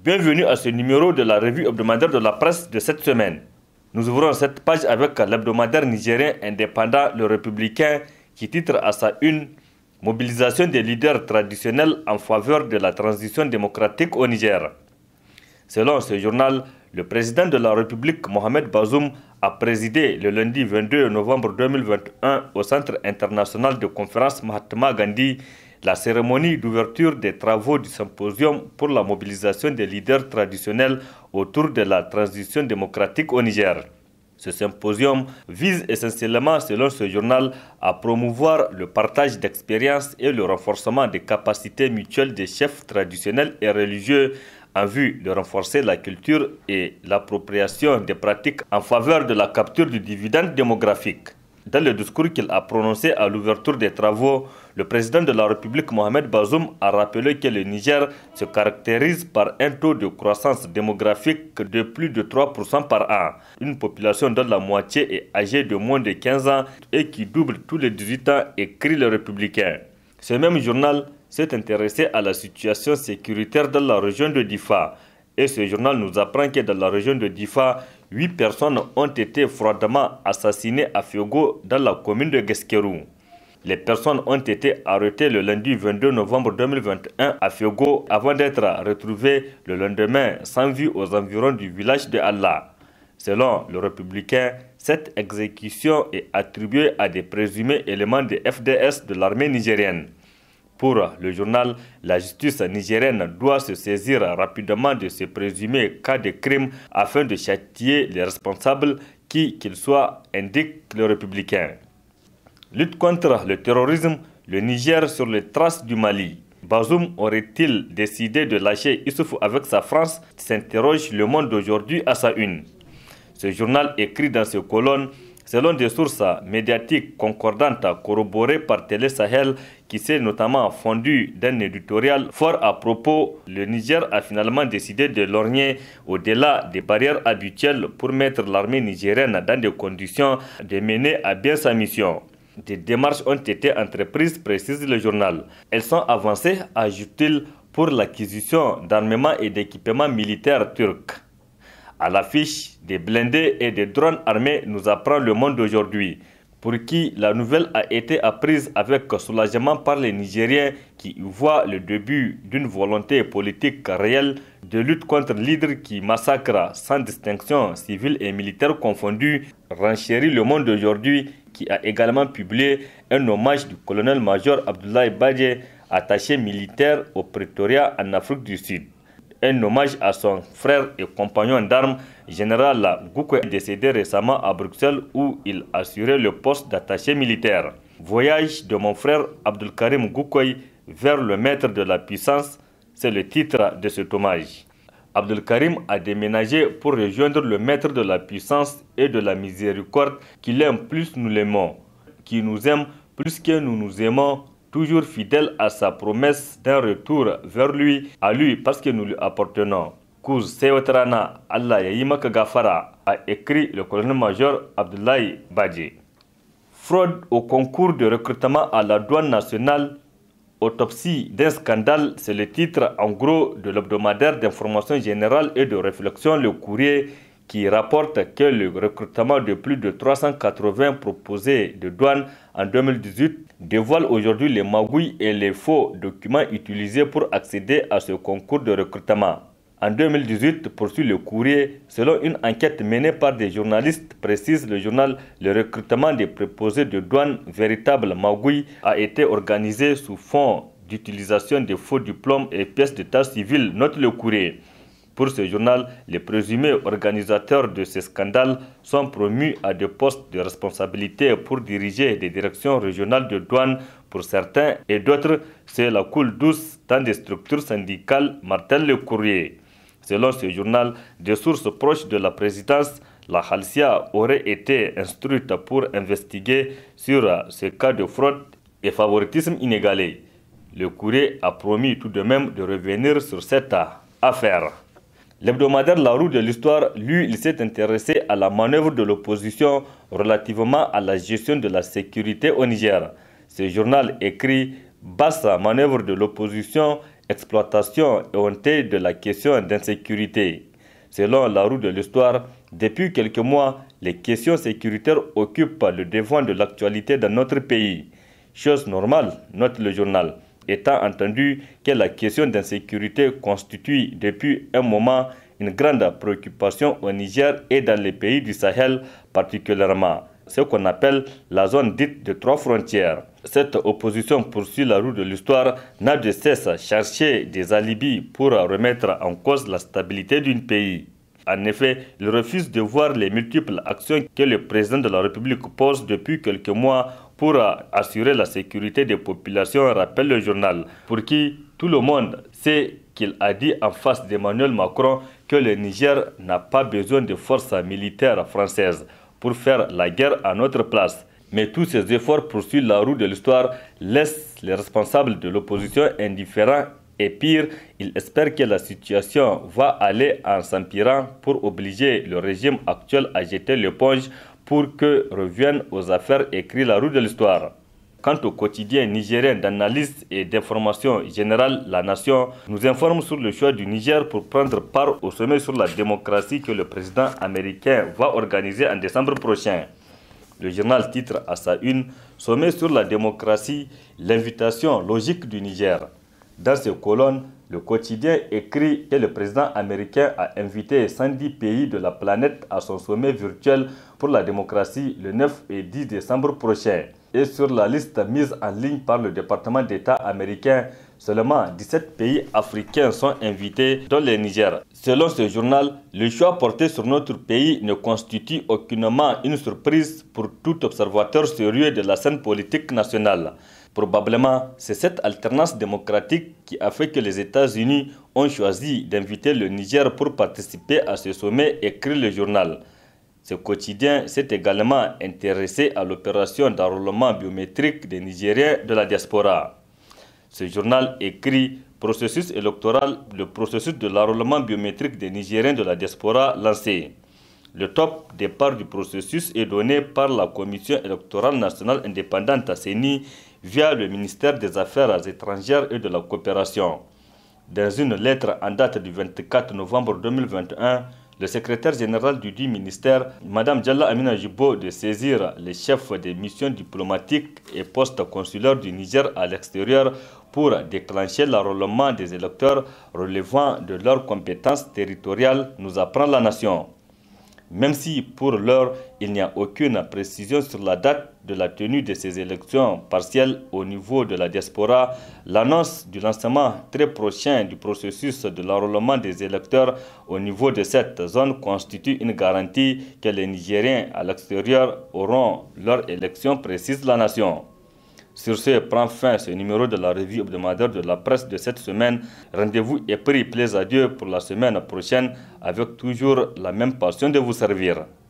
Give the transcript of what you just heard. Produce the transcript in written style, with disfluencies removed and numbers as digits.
Bienvenue à ce numéro de la revue hebdomadaire de la presse de cette semaine. Nous ouvrons cette page avec l'hebdomadaire nigérien indépendant Le Républicain qui titre à sa une « Mobilisation des leaders traditionnels en faveur de la transition démocratique au Niger ». Selon ce journal, le président de la République, Mohamed Bazoum, a présidé le lundi 22 novembre 2021 au Centre international de conférence Mahatma Gandhi la cérémonie d'ouverture des travaux du symposium pour la mobilisation des leaders traditionnels autour de la transition démocratique au Niger. Ce symposium vise essentiellement, selon ce journal, à promouvoir le partage d'expériences et le renforcement des capacités mutuelles des chefs traditionnels et religieux en vue de renforcer la culture et l'appropriation des pratiques en faveur de la capture du dividende démographique. Dans le discours qu'il a prononcé à l'ouverture des travaux, le président de la République Mohamed Bazoum a rappelé que le Niger se caractérise par un taux de croissance démographique de plus de 3% par an, une population dont la moitié est âgée de moins de 15 ans et qui double tous les 18 ans, écrit le Républicain. Ce même journal s'est intéressé à la situation sécuritaire dans la région de Difa. Et ce journal nous apprend que dans la région de Difa, 8 personnes ont été froidement assassinées à Fiogo dans la commune de Guesquerou. Les personnes ont été arrêtées le lundi 22 novembre 2021 à Fiogo avant d'être retrouvées le lendemain sans vie aux environs du village de Allah. Selon le Républicain, cette exécution est attribuée à des présumés éléments de FDS de l'armée nigérienne. Pour le journal, la justice nigérienne doit se saisir rapidement de ce présumé cas de crime afin de châtier les responsables, qui qu'ils soient, indique le Républicain. Lutte contre le terrorisme, le Niger sur les traces du Mali. Bazoum aurait-il décidé de lâcher Issoufou avec sa France, s'interroge Le Monde d'aujourd'hui à sa une. Ce journal écrit dans ses colonnes: selon des sources médiatiques concordantes corroborées par Télé Sahel, qui s'est notamment fondu d'un éditorial fort à propos, le Niger a finalement décidé de lorgner au-delà des barrières habituelles pour mettre l'armée nigérienne dans des conditions de mener à bien sa mission. Des démarches ont été entreprises, précise le journal. Elles sont avancées, ajoute-t-il, pour l'acquisition d'armements et d'équipements militaires turcs. À l'affiche des blindés et des drones armés, nous apprend Le Monde d'aujourd'hui, pour qui la nouvelle a été apprise avec soulagement par les Nigériens qui y voient le début d'une volonté politique réelle de lutte contre l'hydre qui massacre sans distinction civile et militaire confondue, renchérit Le Monde d'aujourd'hui, qui a également publié un hommage du colonel-major Abdoulaye Badje, attaché militaire au Pretoria en Afrique du Sud. Un hommage à son frère et compagnon d'armes, général Goukoy, décédé récemment à Bruxelles où il assurait le poste d'attaché militaire. Voyage de mon frère Abdelkarim Goukoy vers le maître de la puissance, c'est le titre de cet hommage. Abdelkarim a déménagé pour rejoindre le maître de la puissance et de la miséricorde qui l'aime plus nous l'aimons, qui nous aime plus que nous nous aimons, toujours fidèle à sa promesse d'un retour vers lui, à lui parce que nous lui appartenons. Kouz Seyotrana Allah Yayimaka Gafara, a écrit le colonel-major Abdoulaye Badje. Fraude au concours de recrutement à la douane nationale, autopsie d'un scandale, c'est le titre en gros de l'hebdomadaire d'information générale et de réflexion Le Courrier, qui rapporte que le recrutement de plus de 380 proposés de douane en 2018 dévoile aujourd'hui les magouilles et les faux documents utilisés pour accéder à ce concours de recrutement. En 2018, poursuit Le Courrier, selon une enquête menée par des journalistes, précise le journal, le recrutement des préposés de douane, véritable magouille, a été organisé sous fond d'utilisation de faux diplômes et pièces d'état civil, note Le Courrier. Pour ce journal, les présumés organisateurs de ces scandales sont promus à des postes de responsabilité pour diriger des directions régionales de douane pour certains et d'autres, c'est la coule douce dans des structures syndicales, martèle Le Courrier. Selon ce journal, des sources proches de la présidence, la Halcia aurait été instruite pour investiguer sur ce cas de fraude et favoritisme inégalé. Le Courrier a promis tout de même de revenir sur cette affaire. L'hebdomadaire La Roue de l'Histoire, lui, il s'est intéressé à la manœuvre de l'opposition relativement à la gestion de la sécurité au Niger. Ce journal écrit « Basse manœuvre de l'opposition, exploitation éhontée de la question d'insécurité. Selon la roue de l'histoire, depuis quelques mois, les questions sécuritaires occupent le devant de l'actualité dans notre pays. Chose normale, note le journal, étant entendu que la question d'insécurité constitue depuis un moment une grande préoccupation au Niger et dans les pays du Sahel particulièrement, ce qu'on appelle la zone dite de 3 frontières. Cette opposition, poursuit la roue de l'histoire, n'a de cesse de chercher des alibis pour remettre en cause la stabilité d'un pays. En effet, il refuse de voir les multiples actions que le président de la République pose depuis quelques mois pour assurer la sécurité des populations, rappelle le journal, pour qui tout le monde sait qu'il a dit en face d'Emmanuel Macron que le Niger n'a pas besoin de forces militaires françaises pour faire la guerre à notre place. Mais tous ces efforts, poursuit la roue de l'histoire, laissent les responsables de l'opposition indifférents et pire, ils espèrent que la situation va aller en s'empirant pour obliger le régime actuel à jeter l'éponge pour que reviennent aux affaires, écrit la roue de l'histoire. Quant au quotidien nigérien d'analyse et d'information générale, La Nation nous informe sur le choix du Niger pour prendre part au sommet sur la démocratie que le président américain va organiser en décembre prochain. Le journal titre à sa une « Sommet sur la démocratie, l'invitation logique du Niger ». Dans ces colonnes, le quotidien écrit que le président américain a invité 110 pays de la planète à son sommet virtuel pour la démocratie le 9 et 10 décembre prochain. Et sur la liste mise en ligne par le département d'État américain, seulement 17 pays africains sont invités, dont le Niger. Selon ce journal, le choix porté sur notre pays ne constitue aucunement une surprise pour tout observateur sérieux de la scène politique nationale. Probablement, c'est cette alternance démocratique qui a fait que les États-Unis ont choisi d'inviter le Niger pour participer à ce sommet, écrit le journal. Ce quotidien s'est également intéressé à l'opération d'enrôlement biométrique des Nigériens de la diaspora. Ce journal écrit « Processus électoral, le processus de l'enrôlement biométrique des Nigériens de la diaspora lancé ». Le top départ du processus est donné par la Commission électorale nationale indépendante CENI via le ministère des Affaires étrangères et de la coopération. Dans une lettre en date du 24 novembre 2021, le secrétaire général du dit ministère, Mme Dialla Amina Jibo, de saisir les chefs des missions diplomatiques et postes consulaires du Niger à l'extérieur pour déclencher l'enrôlement des électeurs relevant de leurs compétences territoriales, nous apprend La Nation. Même si pour l'heure, il n'y a aucune précision sur la date de la tenue de ces élections partielles au niveau de la diaspora, l'annonce du lancement très prochain du processus de l'enrôlement des électeurs au niveau de cette zone constitue une garantie que les Nigériens à l'extérieur auront leur élection, précise La Nation. Sur ce, prend fin ce numéro de la revue hebdomadaire de la presse de cette semaine. Rendez-vous est pris, plaise à Dieu pour la semaine prochaine avec toujours la même passion de vous servir.